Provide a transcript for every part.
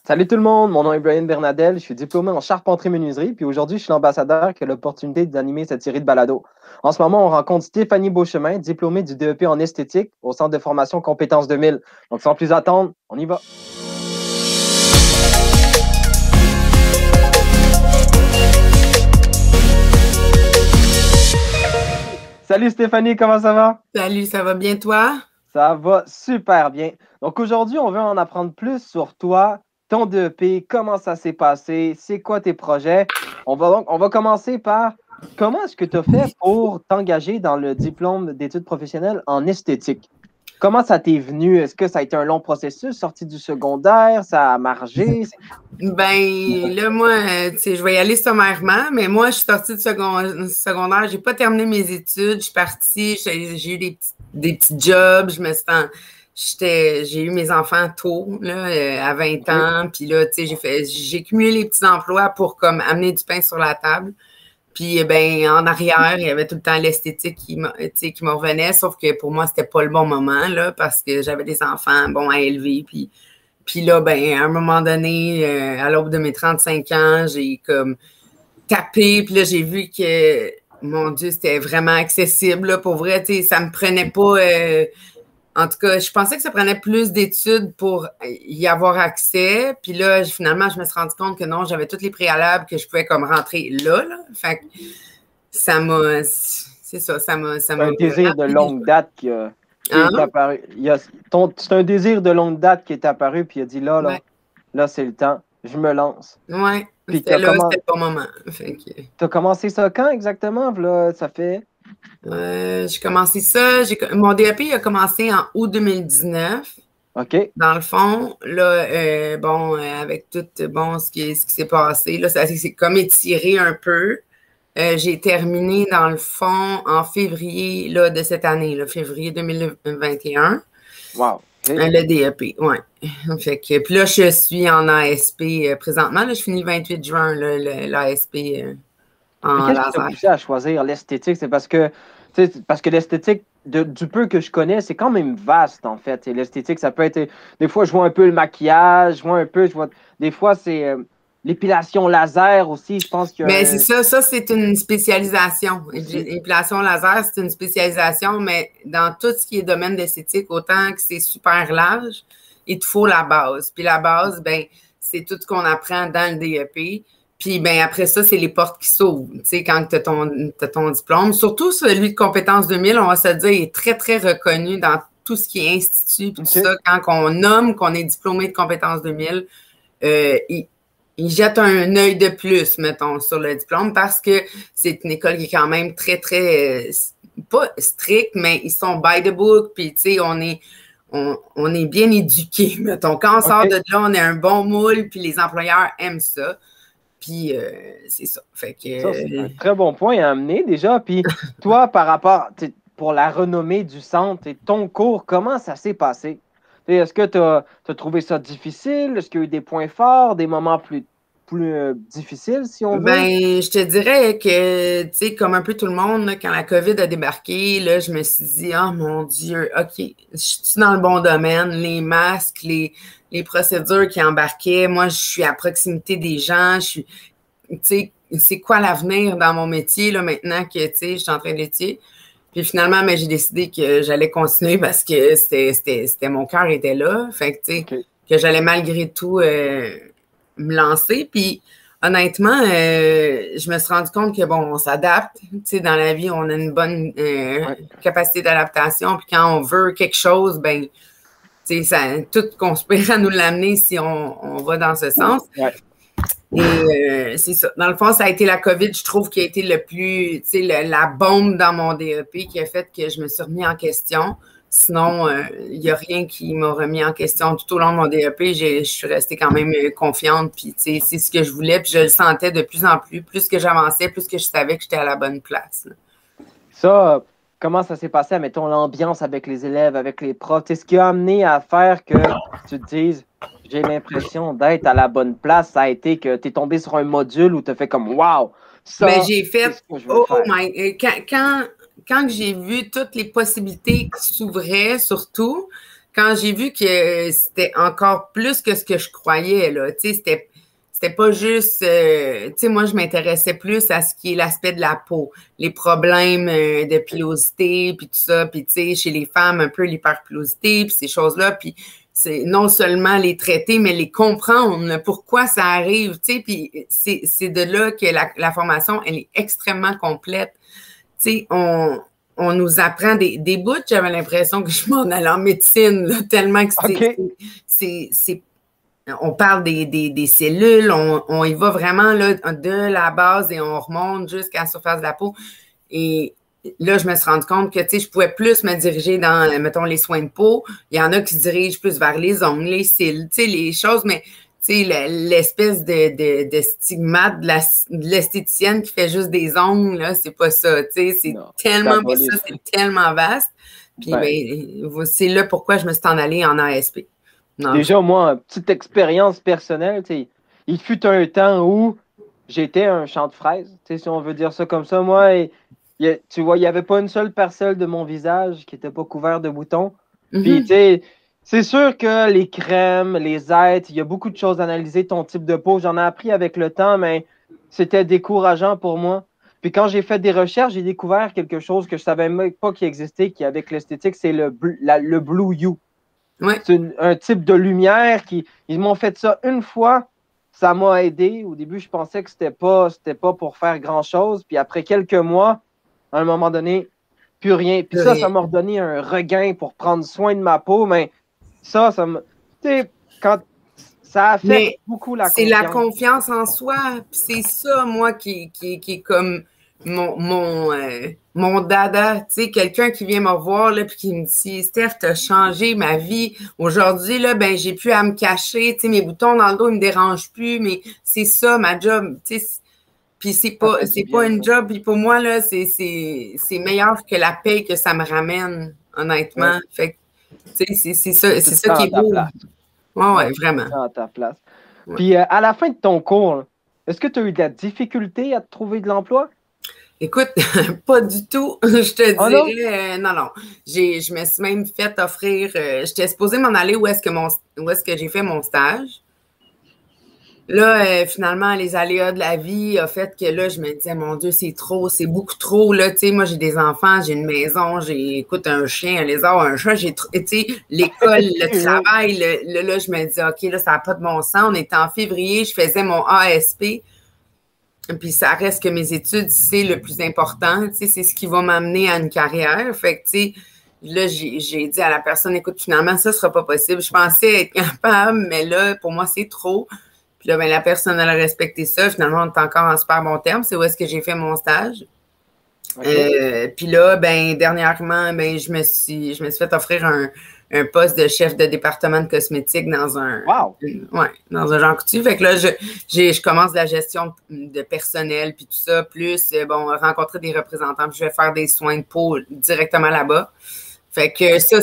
Salut tout le monde, mon nom est Brian Bernadel, je suis diplômé en charpenterie-menuiserie, puis aujourd'hui je suis l'ambassadeur qui a l'opportunité d'animer cette série de balados. En ce moment, on rencontre Stéphanie Beauchemin, diplômée du DEP en esthétique au Centre de formation Compétences 2000. Donc sans plus attendre, on y va. Salut Stéphanie, comment ça va? Salut, ça va bien toi? Ça va super bien. Donc aujourd'hui, on veut en apprendre plus sur toi, ton DEP, comment ça s'est passé, c'est quoi tes projets. On va commencer par comment est-ce que tu as fait pour t'engager dans le diplôme d'études professionnelles en esthétique? Comment ça t'est venu? Est-ce que ça a été un long processus, sorti du secondaire, ça a margé? Ben là, moi, tu sais, je vais y aller sommairement, mais moi, je suis sortie du secondaire, j'ai pas terminé mes études, je suis partie, j'ai eu des petits jobs, j'ai eu mes enfants tôt, là, à 20 ans, puis là, tu sais, j'ai cumulé les petits emplois pour comme amener du pain sur la table. Puis, ben, en arrière, il y avait tout le temps l'esthétique qui me revenait, sauf que pour moi, c'était pas le bon moment, là, parce que j'avais des enfants, bon, à élever. Puis là, ben, à un moment donné, à l'aube de mes 35 ans, j'ai comme tapé, puis là, j'ai vu que, mon Dieu, c'était vraiment accessible, là, pour vrai, tu sais, ça me prenait pas... en tout cas, je pensais que ça prenait plus d'études pour y avoir accès. Puis là, finalement, je me suis rendu compte que non, j'avais tous les préalables que je pouvais comme rentrer là. Fait que ça m'a... C'est ça, ça m'a... C'est un désir de longue date qui est apparu. C'est un désir de longue date qui est apparu, puis il a dit là, c'est le temps, je me lance. Ouais, c'était là, c'était le bon moment. Tu as commencé ça quand exactement? Là, ça fait... j'ai commencé ça. Mon DEP a commencé en août 2019. OK. Dans le fond, là, avec tout ce qui s'est passé, là, ça s'est comme étiré un peu. J'ai terminé, dans le fond, en février là, de cette année, là, février 2021. Wow. Okay. Le DEP, oui. Puis là, je suis en ASP présentement. Là, je finis le 28 juin, l'ASP en laser. Qu'est-ce qui t'a poussé à choisir l'esthétique? C'est parce que l'esthétique, du peu que je connais, c'est quand même vaste, en fait. Et l'esthétique, ça peut être... Des fois, je vois un peu le maquillage, des fois, c'est l'épilation laser aussi, je pense que... Mais c'est ça, c'est une spécialisation. L'épilation laser, c'est une spécialisation, mais dans tout ce qui est domaine d'esthétique, autant que c'est super large, il te faut la base. Puis la base, ben, c'est tout ce qu'on apprend dans le DEP. Puis ben après ça, c'est les portes qui s'ouvrent. Tu sais, quand tu as ton diplôme, surtout celui de Compétences 2000, on va se dire, il est très, très reconnu dans tout ce qui est institut. Puis tout ça, quand on nomme qu'on est diplômé de Compétences 2000, il jette un œil de plus, mettons, sur le diplôme parce que c'est une école qui est quand même très, très, pas stricte, mais ils sont by the book, puis tu sais, on est bien éduqués, mettons. Quand on sort de là, on est un bon moule, puis les employeurs aiment ça. Puis, c'est ça. Fait que, ça, c'est un très bon point à amener déjà. Puis, toi, par rapport, pour la renommée du centre et ton cours, comment ça s'est passé? Est-ce que tu as trouvé ça difficile? Est-ce qu'il y a eu des points forts, des moments plus difficiles, si on veut? Ben, je te dirais que, tu sais, comme un peu tout le monde, là, quand la COVID a débarqué, là, je me suis dit, oh mon Dieu, OK, je suis dans le bon domaine, les masques, les procédures qui embarquaient, moi, je suis à proximité des gens, tu sais, c'est quoi l'avenir dans mon métier, là, maintenant que, tu sais, je suis en train de l'étudier. Puis finalement, mais j'ai décidé que j'allais continuer parce que c'était mon cœur était là. Fait que, tu sais, que j'allais malgré tout me lancer. Puis honnêtement, je me suis rendu compte que, bon, on s'adapte. Tu sais, dans la vie, on a une bonne capacité d'adaptation. Puis quand on veut quelque chose, ben, tu sais, tout conspire à nous l'amener si on va dans ce sens. Ouais. Et c'est ça. Dans le fond, ça a été la COVID, je trouve, qui a été le plus, tu sais, la bombe dans mon DEP qui a fait que je me suis remis en question. Sinon, il n'y a rien qui m'a remis en question tout au long de mon DEP. Je suis restée quand même confiante, puis tu sais, c'est ce que je voulais, puis je le sentais de plus en plus. Plus que j'avançais, plus que je savais que j'étais à la bonne place. Là. Ça, comment ça s'est passé, mettons, l'ambiance avec les élèves, avec les profs? C'est ce qui a amené à faire que tu te dises, j'ai l'impression d'être à la bonne place. Ça a été que tu es tombé sur un module où tu as fait comme, wow! Ça, ben, j'ai fait, quand j'ai vu toutes les possibilités qui s'ouvraient, surtout, quand j'ai vu que c'était encore plus que ce que je croyais, là, tu sais, c'était pas juste, tu sais, moi, je m'intéressais plus à ce qui est l'aspect de la peau, les problèmes de pilosité, puis tout ça, puis tu sais, chez les femmes, un peu l'hyperpilosité, puis ces choses-là, puis c'est non seulement les traiter, mais les comprendre, pourquoi ça arrive, tu sais, puis c'est de là que la formation, elle est extrêmement complète. Tu sais, on nous apprend des bouts, j'avais l'impression que je m'en allais en médecine, là, tellement que c'est on parle des cellules, on y va vraiment là, de la base et on remonte jusqu'à la surface de la peau. Et là, je me suis rendu compte que, tu sais, je pouvais plus me diriger dans, mettons, les soins de peau. Il y en a qui se dirigent plus vers les ongles, les cils, tu sais, les choses, mais, tu sais, l'espèce de stigmate de l'esthéticienne qui fait juste des ongles, là, c'est pas ça, tu sais, c'est tellement, ça, c'est tellement vaste. Puis, ben, c'est là pourquoi je me suis en allée en ASP. Non. Déjà, moi, petite expérience personnelle, tu sais, il fut un temps où j'étais un champ de fraises, tu sais, si on veut dire ça comme ça. Moi, tu vois, il n'y avait pas une seule parcelle de mon visage qui n'était pas couvert de boutons. Puis, tu sais, c'est sûr que les crèmes, les aides, il y a beaucoup de choses à analyser, ton type de peau. J'en ai appris avec le temps, mais c'était décourageant pour moi. Puis quand j'ai fait des recherches, j'ai découvert quelque chose que je ne savais même pas qu'il existait, qui avec l'esthétique, c'est le Blue You. Ouais. C'est un type de lumière ils m'ont fait ça une fois, ça m'a aidé. Au début, je pensais que c'était pas pour faire grand-chose. Puis après quelques mois, à un moment donné, plus rien. Puis ça m'a redonné un regain pour prendre soin de ma peau. Mais ça m'a. Tu sais, quand ça affecte beaucoup la confiance. C'est la confiance en soi. Puis c'est ça, moi, qui est comme mon dada, tu sais, quelqu'un qui vient me revoir, là, puis qui me dit, Steph, t'as changé ma vie. Aujourd'hui, là, ben, j'ai plus à me cacher, tu sais, mes boutons dans le dos, ils me dérangent plus, mais c'est ça, ma job, tu sais. Puis c'est pas une job, puis pour moi, là, c'est meilleur que la paye que ça me ramène, honnêtement. Fait que, tu sais, c'est ça qui est beau. Ouais, vraiment. À ta place. Ouais. Puis à la fin de ton cours, est-ce que tu as eu de la difficulté à te trouver de l'emploi? Écoute, pas du tout. Je te dirais, non. Je me suis même fait offrir, j'étais supposée m'en aller où est-ce que j'ai fait mon stage. Là, finalement, les aléas de la vie ont fait que là, je me disais, mon Dieu, c'est trop, c'est beaucoup trop. Là, tu sais, moi, j'ai des enfants, j'ai une maison, écoute, un chien, un lézard, un chat, tu sais, l'école, le travail. Là, je me dis, OK, là, ça n'a pas de bon sens. On était en février, je faisais mon ASP. Puis ça reste que mes études, c'est le plus important. Tu sais, c'est ce qui va m'amener à une carrière. Fait que, tu sais, là, j'ai dit à la personne, écoute, finalement, ça ne sera pas possible. Je pensais être capable, mais là, pour moi, c'est trop. Puis là, ben, la personne, elle a respecté ça. Finalement, on est encore en super bon terme. C'est où est-ce que j'ai fait mon stage. Okay. Puis là, ben, dernièrement, ben, je me suis fait offrir un poste de chef de département de cosmétique dans un dans un Jean Coutu. Fait que là, je commence la gestion de personnel puis tout ça, plus bon, rencontrer des représentants, puis je vais faire des soins de peau directement là-bas. Fait que ça,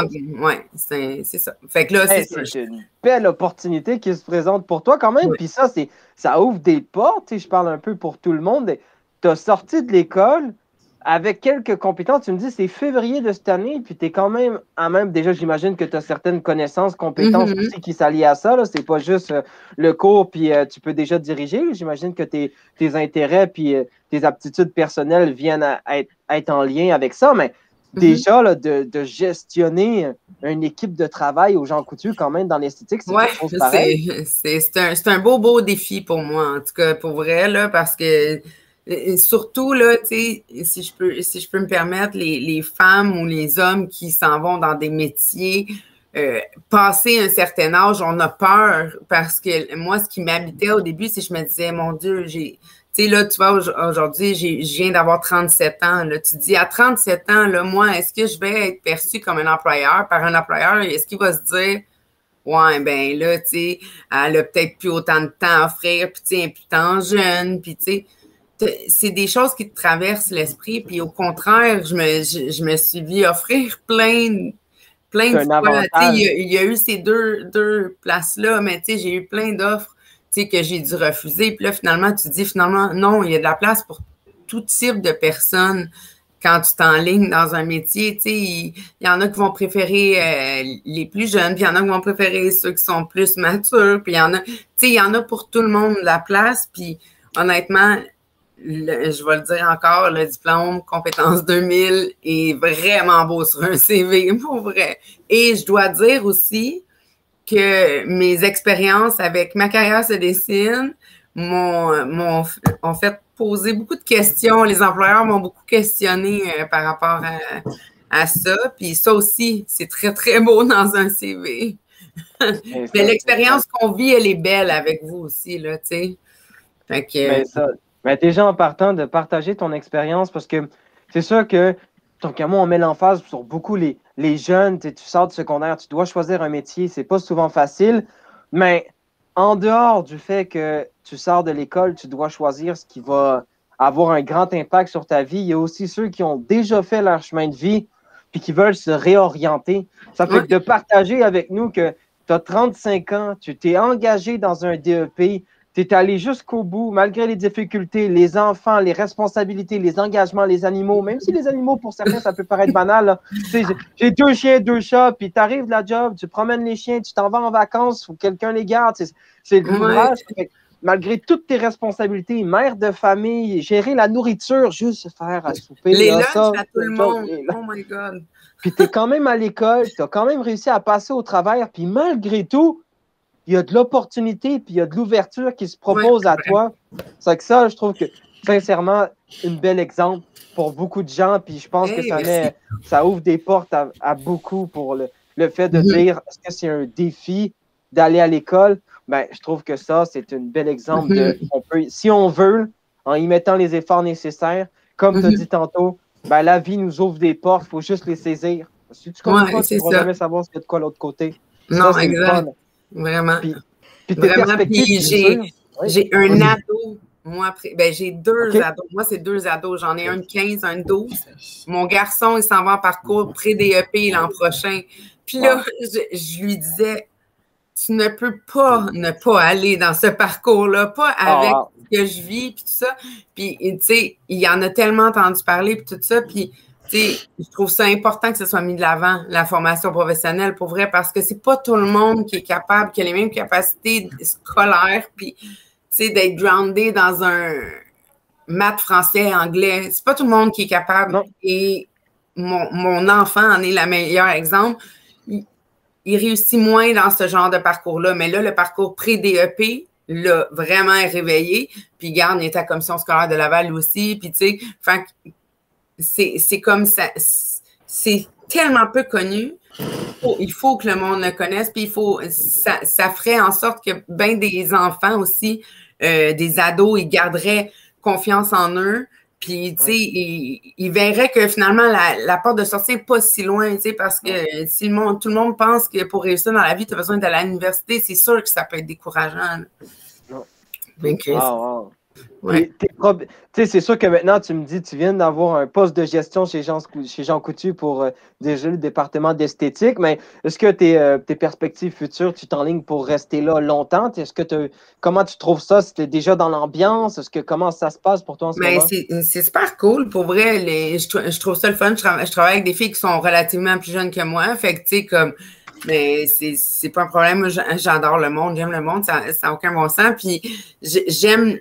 c'est ça. Fait que là, c'est une belle opportunité qui se présente pour toi quand même. Puis ça ouvre des portes. Je parle un peu pour tout le monde. Tu as sorti de l'école avec quelques compétences. Tu me dis, c'est février de cette année, puis tu es quand même déjà, j'imagine que tu as certaines connaissances, compétences aussi qui s'allient à ça. C'est pas juste le cours, puis tu peux déjà diriger. J'imagine que tes intérêts puis tes aptitudes personnelles viennent à être en lien avec ça, mais déjà, là, de gestionner une équipe de travail aux Jean Coutu, quand même, dans l'esthétique, c'est quelque chose pareil. C'est un beau défi pour moi, en tout cas, pour vrai, là, parce que surtout, là, tu sais, si je peux me permettre, les femmes ou les hommes qui s'en vont dans des métiers, passé un certain âge, on a peur parce que moi, ce qui m'habitait au début, c'est que je me disais, mon Dieu, tu sais, là, tu vois, aujourd'hui, je viens d'avoir 37 ans. Là, tu te dis, à 37 ans, là, moi, est-ce que je vais être perçue comme un employeur, par un employeur? Est-ce qu'il va se dire, ouais, ben là, tu sais, elle a peut-être plus autant de temps à offrir, puis tu sais, elle est plus tant jeune, puis tu sais, c'est des choses qui te traversent l'esprit, puis au contraire, je me suis vu offrir plein de fois. Il y a eu ces deux places-là, mais tu sais, j'ai eu plein d'offres que j'ai dû refuser. Puis là, finalement, tu dis, non, il y a de la place pour tout type de personnes. quand tu t'enlignes dans un métier, tu sais, il y en a qui vont préférer les plus jeunes, puis il y en a qui vont préférer ceux qui sont plus matures, puis il y en a, tu sais, il y en a pour tout le monde de la place, puis honnêtement, je vais le dire encore, le diplôme Compétences 2000 est vraiment beau sur un CV, pour vrai. Et je dois dire aussi que mes expériences avec ma carrière se dessine m'ont fait poser beaucoup de questions. Les employeurs m'ont beaucoup questionné par rapport à ça. Puis ça aussi, c'est très, très beau dans un CV. Mais l'expérience qu'on vit, elle est belle avec vous aussi, là, tu sais. Fait que... Mais déjà en partant de partager ton expérience, parce que c'est sûr que, tant qu'à moi, on met l'emphase sur beaucoup les jeunes. Tu sors du secondaire, tu dois choisir un métier, c'est pas souvent facile. Mais en dehors du fait que tu sors de l'école, tu dois choisir ce qui va avoir un grand impact sur ta vie. Il y a aussi ceux qui ont déjà fait leur chemin de vie puis qui veulent se réorienter. Ça fait que de partager avec nous que tu as 35 ans, tu t'es engagé dans un DEP, tu es allé jusqu'au bout, malgré les difficultés, les enfants, les responsabilités, les engagements, les animaux, même si les animaux, pour certains, ça peut paraître banal. J'ai 2 chiens, 2 chats, puis tu arrives de la job, tu promènes les chiens, tu t'en vas en vacances, ou quelqu'un les garde. C'est de l'ouvrage. Malgré toutes tes responsabilités, mère de famille, gérer la nourriture, juste faire à souper. Les lunchs à tout le monde. Oh my God. Puis tu es quand même à l'école, tu as quand même réussi à passer au travers, puis malgré tout, il y a de l'opportunité, puis il y a de l'ouverture qui se propose à toi. C'est que ça, je trouve que, sincèrement, un bel exemple pour beaucoup de gens, puis je pense que ça ouvre des portes à beaucoup pour le fait de dire, est-ce que c'est un défi d'aller à l'école? Ben, je trouve que ça, c'est un bel exemple de, si on veut, en y mettant les efforts nécessaires, comme tu as dit tantôt, ben, la vie nous ouvre des portes, il faut juste les saisir. Si tu comprends pas, tu ne pourras jamais savoir ce qu'il y a de quoi de l'autre côté. Non, ça, exact. Vraiment. Puis vraiment, j'ai un ado. Moi, j'ai 2 ados. Moi, c'est 2 ados. J'en ai un de 15, un de 12. Mon garçon, il s'en va en parcours pré-DEP l'an prochain. Puis là, je lui disais, tu ne peux pas ne pas aller dans ce parcours-là, pas avec ce que je vis, puis tout ça. Puis, tu sais, il en a tellement entendu parler, puis tout ça. Puis, tu sais, je trouve ça important que ce soit mis de l'avant, la formation professionnelle, pour vrai, parce que c'est pas tout le monde qui est capable, qui a les mêmes capacités scolaires, puis, tu sais, d'être groundé dans un maths, français, anglais. C'est pas tout le monde qui est capable. Non. Et mon enfant en est le meilleur exemple. Il réussit moins dans ce genre de parcours-là. Mais là, le parcours pré-DEP, là, vraiment est réveillé. Puis, garde, il est à la commission scolaire de Laval aussi. Puis, tu sais, c'est comme ça. C'est tellement peu connu. Il faut que le monde le connaisse. Puis, ça ferait en sorte que bien des enfants aussi, des ados, ils garderaient confiance en eux. Puis, tu sais, il verrait que finalement, la porte de sortie n'est pas si loin, tu sais, parce que si tout le monde pense que pour réussir dans la vie, tu as besoin d'aller à l'université, c'est sûr que ça peut être décourageant. Non. Donc, ouais. C'est sûr que maintenant, tu me dis, tu viens d'avoir un poste de gestion chez Jean Coutu pour diriger le département d'esthétique, mais est-ce que tes perspectives futures, tu t'enlignes pour rester là longtemps? Comment tu trouves ça? C'était déjà dans l'ambiance? Comment ça se passe pour toi en ce moment? C'est super cool. Pour vrai, je trouve ça le fun. Je travaille avec des filles qui sont relativement plus jeunes que moi. Fait que, tu sais, comme... Mais c'est pas un problème. Moi, j'adore le monde, j'aime le monde, ça n'a aucun bon sens. Puis j'aime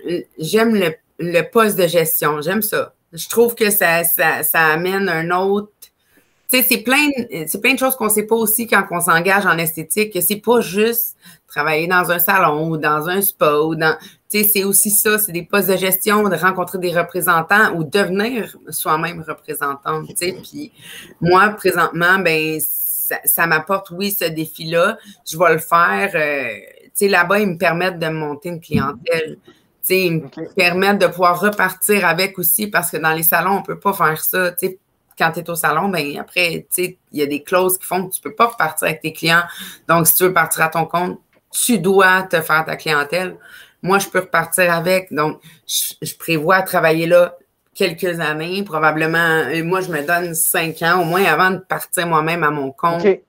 le poste de gestion, j'aime ça. Je trouve que ça amène un autre. Tu sais, c'est plein de choses qu'on ne sait pas aussi quand on s'engage en esthétique, que c'est pas juste travailler dans un salon ou dans un spa ou dans. Tu sais, c'est aussi ça, c'est des postes de gestion, de rencontrer des représentants ou devenir soi-même représentante. Tu sais, puis moi, présentement, ben ça m'apporte, oui, ce défi-là. Je vais le faire. Tu sais, là-bas, ils me permettent de monter une clientèle. Tu sais, ils me permettent de pouvoir repartir avec aussi parce que dans les salons, on ne peut pas faire ça. Tu sais, quand tu es au salon, ben après, tu sais, il y a des clauses qui font que tu ne peux pas repartir avec tes clients. Donc, si tu veux partir à ton compte, tu dois te faire ta clientèle. Moi, je peux repartir avec. Donc, je prévois travailler là quelques années, probablement. Moi, je me donne 5 ans, au moins avant de partir moi-même à mon compte.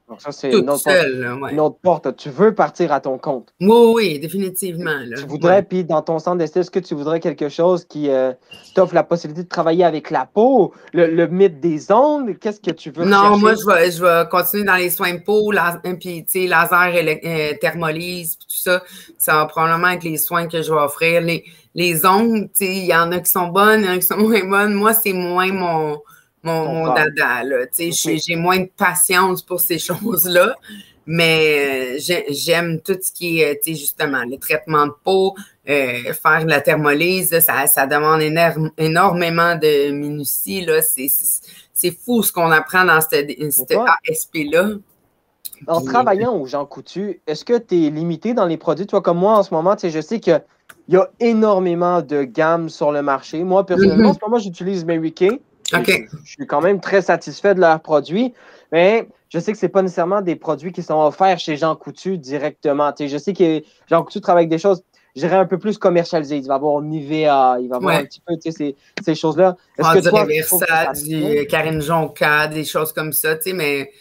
Donc ça, c'est toute seule, là, ouais. une autre porte. Tu veux partir à ton compte. Oui, oui, définitivement. Là. Tu voudrais, puis dans ton centre d'esthétique, est-ce que tu voudrais quelque chose qui t'offre la possibilité de travailler avec la peau, le mythe des ongles? Qu'est-ce que tu veux Non, rechercher? moi, je vais continuer dans les soins de peau, puis, tu sais, laser, thermolyse, puis tout ça. Ça va probablement être les soins que je vais offrir. Les ongles, tu sais, il y en a qui sont bonnes, il y en a qui sont moins bonnes. Moi, c'est moins mon dada, là. Tu sais, j'ai moins de patience pour ces choses-là. Mais j'aime tout ce qui est, tu sais, justement, le traitement de peau, faire de la thermolyse, là, ça demande énormément de minutie, là. C'est fou ce qu'on apprend dans cet ASP-là. En travaillant aux Jean Coutu, est-ce que tu es limité dans les produits? Toi, comme moi, en ce moment, je sais qu'il y a énormément de gammes sur le marché. Moi, personnellement, en ce moment, j'utilise Mary Kay. Okay. Je suis quand même très satisfait de leurs produits, mais je sais que ce n'est pas nécessairement des produits qui sont offerts chez Jean Coutu directement. Je sais que Jean Coutu travaille avec des choses, je dirais, un peu plus commercialisées. Il va y avoir Nivea, il va y avoir un petit peu ces choses-là. Est-ce que toi, du Karine Jonca, des choses comme ça, tu sais, mais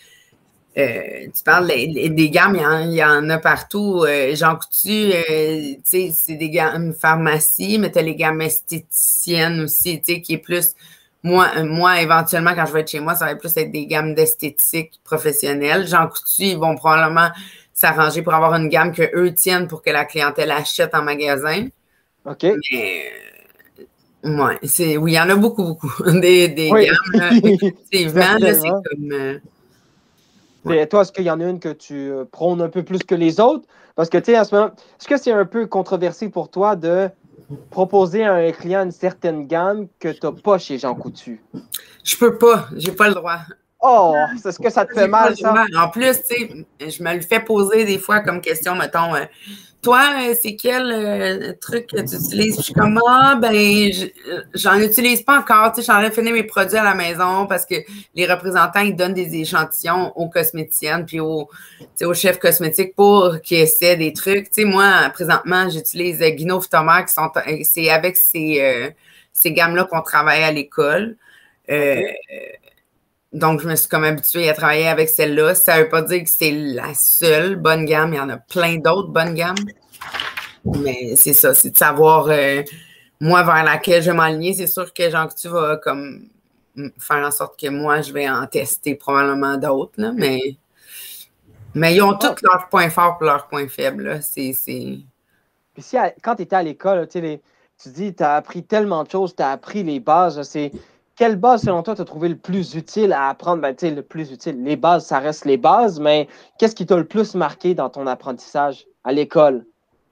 tu parles des gammes, il y en a partout. Jean Coutu, tu sais, c'est des gammes pharmacie, mais tu as les gammes esthéticiennes aussi, tu sais, qui est plus... Moi, éventuellement, quand je vais être chez moi, ça va plus être des gammes d'esthétique professionnelle. Jean Coutu, ils vont probablement s'arranger pour avoir une gamme qu'eux tiennent pour que la clientèle achète en magasin. OK. Mais, oui, il y en a beaucoup. Des gammes, effectivement, là, c'est comme... Et toi, est-ce qu'il y en a une que tu prônes un peu plus que les autres? Parce que, tu sais, en ce moment, est-ce que c'est un peu controversé pour toi de proposer à un client une certaine gamme que tu n'as pas chez Jean Coutu? Je peux pas. J'ai pas le droit. Oh, est-ce que ça te fait mal, ça? En plus, tu sais, je me le fais poser des fois comme question, mettons, toi, c'est quel truc que tu utilises? Je suis comme, j'en utilise pas encore. Tu sais, je suis en train de finir mes produits à la maison parce que les représentants, ils donnent des échantillons aux cosméticiennes puis aux chefs cosmétiques pour qu'ils essaient des trucs. Tu sais, moi, présentement, j'utilise Guinauve Thomas, c'est avec ces gammes-là qu'on travaille à l'école. Donc, je me suis comme habituée à travailler avec celle-là. Ça ne veut pas dire que c'est la seule bonne gamme. Il y en a plein d'autres bonnes gammes. Mais c'est ça, c'est de savoir, moi, vers laquelle je vais m'aligner. C'est sûr que Jean Coutu va comme faire en sorte que moi, je vais en tester probablement d'autres. Là, mais ils ont tous leurs points forts et leurs points faibles. Puis quand tu étais à l'école, tu dis, tu as appris tellement de choses, tu as appris les bases. Quelle base, selon toi, tu as trouvé le plus utile à apprendre? Le plus utile, les bases, ça reste les bases, mais qu'est-ce qui t'a le plus marqué dans ton apprentissage à l'école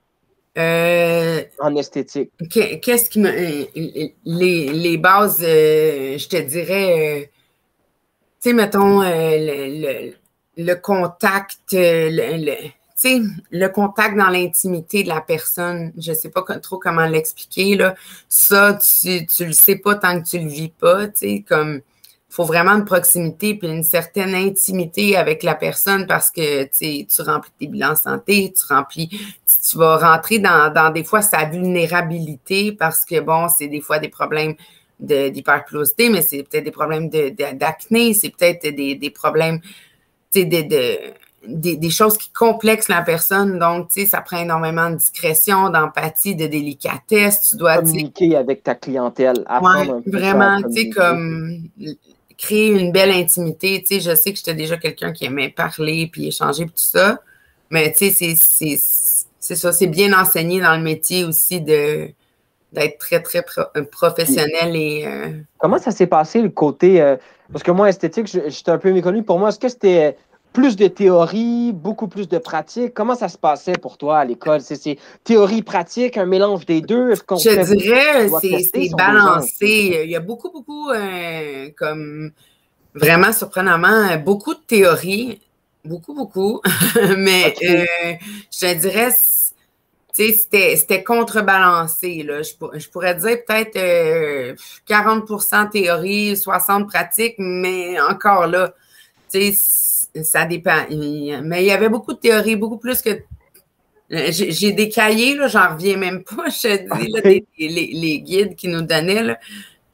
en esthétique? Qu'est-ce qui me... les bases, je te dirais, tu sais, mettons, le contact, tu sais, le contact dans l'intimité de la personne, je ne sais pas trop comment l'expliquer, là. Ça, tu le sais pas tant que tu le vis pas, tu sais, comme, il faut vraiment une proximité puis une certaine intimité avec la personne parce que, tu remplis tes bilans santé, tu vas rentrer dans des fois sa vulnérabilité parce que, bon, c'est des fois des problèmes d'hyperpilosité, mais c'est peut-être des problèmes d'acné, c'est peut-être des problèmes, tu sais, des choses qui complexent la personne. Donc, tu sais, ça prend énormément de discrétion, d'empathie, de délicatesse. Tu dois communiquer avec ta clientèle. Vraiment, tu sais, comme créer une belle intimité. Tu sais, je sais que j'étais déjà quelqu'un qui aimait parler puis échanger puis tout ça. Mais, tu sais, c'est ça. C'est bien enseigné dans le métier aussi d'être très, très professionnel. Comment ça s'est passé le côté... parce que moi, esthétique, j'étais un peu méconnu. Pour moi, est-ce que c'était plus de théorie, beaucoup plus de pratique? Comment ça se passait pour toi à l'école? C'est théorie, pratique, un mélange des deux? Je dirais c'est balancé. Il y a beaucoup, comme vraiment surprenamment, beaucoup de théorie. Beaucoup. Mais je te dirais, tu sais, c'était contrebalancé. Là. Je pourrais dire peut-être 40% théorie, 60% pratique, mais encore là, tu sais, ça dépend. Mais il y avait beaucoup de théorie, beaucoup plus que... J'ai des cahiers, là, j'en reviens même pas, je te dis, là, les guides qui nous donnaient, là.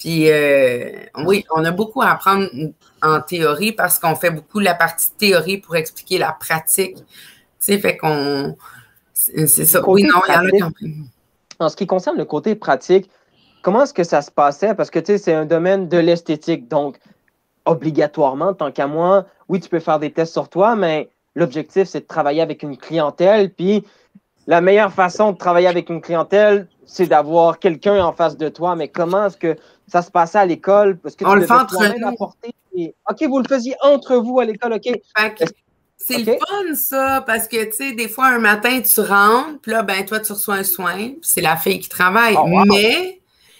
Puis, oui, on a beaucoup à apprendre en théorie parce qu'on fait beaucoup la partie théorie pour expliquer la pratique. Tu sais, fait qu'on... C'est ça. Oui, non, il y en a quand même. En ce qui concerne le côté pratique, comment est-ce que ça se passait? Parce que, tu sais, c'est un domaine de l'esthétique. Donc, obligatoirement, tant qu'à moi, oui, tu peux faire des tests sur toi, mais l'objectif, c'est de travailler avec une clientèle. Puis, la meilleure façon de travailler avec une clientèle, c'est d'avoir quelqu'un en face de toi. Mais comment est-ce que ça se passait à l'école? Parce que on tu le fait devais entre toi-même nous. apporter. OK, vous le faisiez entre vous à l'école, OK. C'est le fun, ça, parce que, tu sais, des fois, un matin, tu rentres, puis là, ben, toi, tu reçois un soin, puis c'est la fille qui travaille. Oh, wow. Mais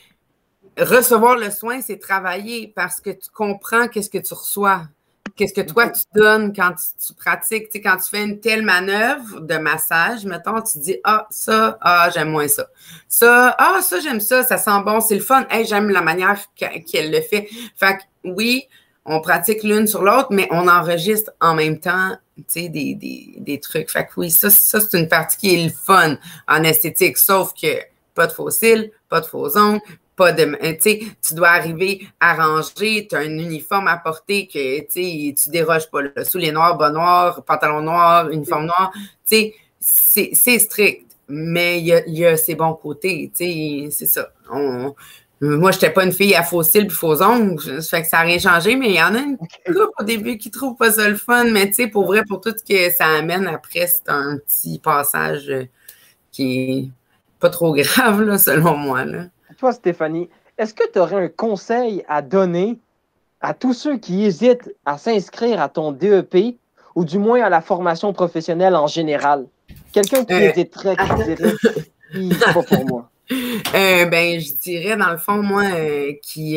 recevoir le soin, c'est travailler parce que tu comprends qu'est-ce que tu reçois. Qu'est-ce que toi, tu donnes quand tu pratiques. Tu sais, quand tu fais une telle manœuvre de massage, mettons, tu dis, ah, ça, ah, j'aime moins ça. Ça, ah, ça, j'aime ça, ça sent bon, c'est le fun. Hey, j'aime la manière qu'elle le fait. Fait que, oui, on pratique l'une sur l'autre, mais on enregistre en même temps, tu sais, des trucs. Fait que oui, ça c'est une partie qui est le fun en esthétique, sauf que pas de faux cils, pas de faux ongles, pas de, tu sais, tu dois arriver à ranger, tu as un uniforme à porter que, tu sais, tu déroges pas. Là. Souliers noirs, bas noirs, pantalon noir, uniforme noir, tu sais, c'est strict, mais il y a ses bons côtés, tu sais, c'est ça. Moi, je n'étais pas une fille à faux cils puis faux ongles, ça fait que ça n'a rien changé, mais il y en a une couple au début qui trouve pas ça le fun, mais tu sais, pour vrai, pour tout ce que ça amène après, c'est un petit passage qui est pas trop grave, là, selon moi, là. Toi, Stéphanie, est-ce que tu aurais un conseil à donner à tous ceux qui hésitent à s'inscrire à ton DEP ou du moins à la formation professionnelle en général? Quelqu'un qui hésiterait, qui dirait, c'est pas pour moi. Ben, je dirais, dans le fond, moi, tu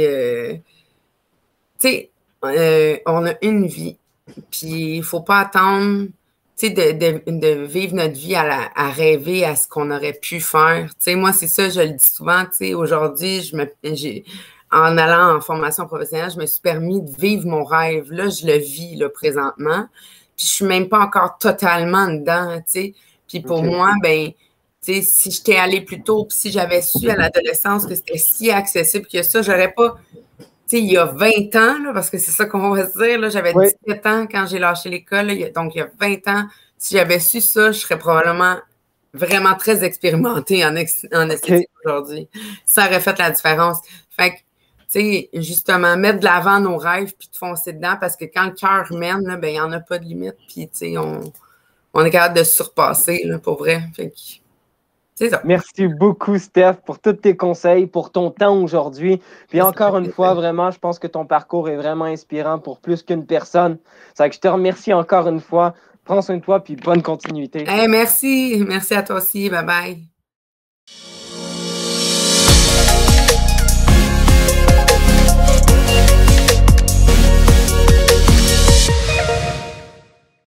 sais, on a une vie, puis il faut pas attendre, tu sais, de vivre notre vie à rêver à ce qu'on aurait pu faire. Tu sais, moi, c'est ça, je le dis souvent, tu sais, aujourd'hui, en allant en formation professionnelle, je me suis permis de vivre mon rêve. Là, je le vis, là, présentement, puis je suis même pas encore totalement dedans, tu sais. Puis pour moi, ben, tu sais, si j'étais allée plus tôt, puis si j'avais su à l'adolescence que c'était si accessible que ça, j'aurais pas, tu sais, il y a 20 ans, là, parce que c'est ça qu'on va se dire, là, j'avais 17 ans quand j'ai lâché l'école, donc il y a 20 ans, si j'avais su ça, je serais probablement vraiment très expérimentée en esthétique aujourd'hui. Ça aurait fait la différence. Fait que, tu sais, justement, mettre de l'avant nos rêves puis de foncer dedans, parce que quand le cœur mène, là, ben, il n'y en a pas de limite, puis, tu sais, on est capable de se surpasser, là, pour vrai. Fait que, c'est ça. Merci beaucoup, Steph, pour tous tes conseils, pour ton temps aujourd'hui. Puis encore une fois, vraiment, je pense que ton parcours est vraiment inspirant pour plus qu'une personne. C'est que je te remercie encore une fois. Prends soin de toi, puis bonne continuité. Hey, merci. Merci à toi aussi. Bye bye.